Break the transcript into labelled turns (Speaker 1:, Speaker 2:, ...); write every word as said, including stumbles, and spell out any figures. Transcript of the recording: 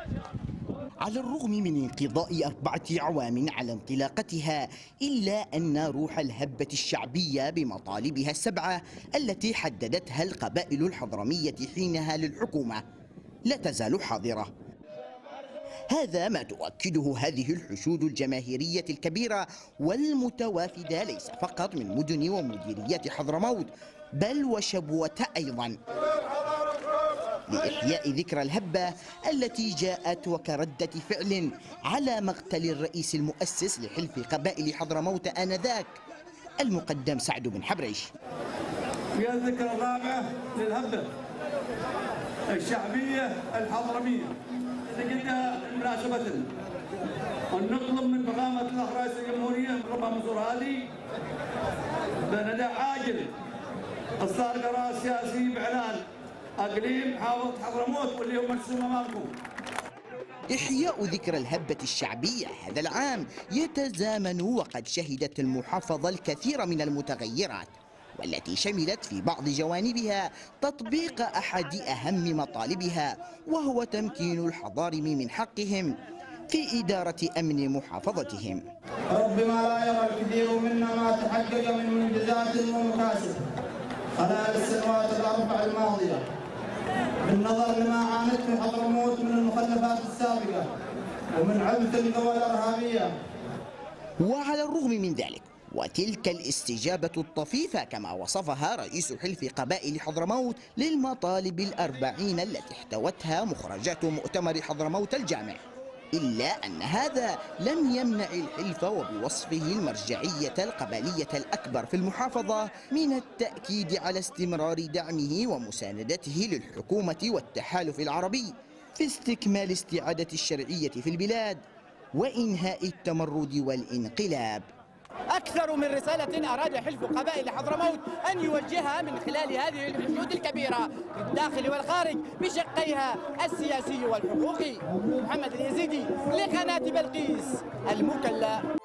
Speaker 1: على الرغم من انقضاء أربعة أعوام على انطلاقتها، إلا أن روح الهبة الشعبية بمطالبها السبعة التي حددتها القبائل الحضرمية حينها للحكومة لا تزال حاضرة. هذا ما تؤكده هذه الحشود الجماهيرية الكبيرة والمتوافدة ليس فقط من مدن ومديريات حضرموت بل وشبوة أيضا، لإحياء ذكرى الهبة التي جاءت وكردة فعل على مقتل الرئيس المؤسس لحلف قبائل حضرموت آنذاك المقدم سعد بن حبريش.
Speaker 2: في الذكرى الرابعة للهبة الشعبية الحضرمية نجدها مناسبة أن نطلب من فخامة الأخ رئيس الجمهورية ربما منصور هادي بندى عاجل إصدار قرار سياسي بإعلان أقليم محافظة حضرموت واللي هو مرسوم أمامكم.
Speaker 1: إحياء ذكرى الهبة الشعبية هذا العام يتزامن وقد شهدت المحافظة الكثير من المتغيرات، والتي شملت في بعض جوانبها تطبيق أحد أهم مطالبها، وهو تمكين الحضارم من حقهم في إدارة أمن محافظتهم.
Speaker 3: ربما لا يرى الكثير منا ما تحقق من منجزات ومكاسب خلال السنوات الأربع الماضية بالنظر لما عانته حضرموت من المخلفات السابقة ومن عبث القوى الإرهابية.
Speaker 1: وعلى الرغم من ذلك وتلك الاستجابة الطفيفة كما وصفها رئيس حلف قبائل حضرموت للمطالب الأربعين التي احتوتها مخرجات مؤتمر حضرموت الجامع، إلا أن هذا لم يمنع الحلف وبوصفه المرجعية القبلية الأكبر في المحافظة من التأكيد على استمرار دعمه ومساندته للحكومة والتحالف العربي في استكمال استعادة الشرعية في البلاد وإنهاء التمرد والانقلاب.
Speaker 4: أكثر من رسالة أراد حلف قبائل حضرموت أن يوجهها من خلال هذه الحشود الكبيرة في الداخل والخارج بشقيها السياسي والحقوقي. محمد اليزيدي لقناة بلقيس المكلا.